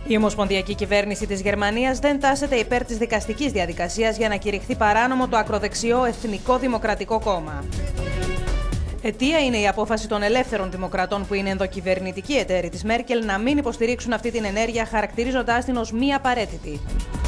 Η ομοσπονδιακή κυβέρνηση της Γερμανίας δεν τάσσεται υπέρ της δικαστικής διαδικασίας για να κηρυχθεί παράνομο το ακροδεξιό Εθνικό Δημοκρατικό Κόμμα. Αιτία είναι η απόφαση των ελεύθερων δημοκρατών, που είναι ενδοκυβερνητική εταίροι της Μέρκελ, να μην υποστηρίξουν αυτή την ενέργεια, χαρακτηρίζοντάς την ως μη απαραίτητη.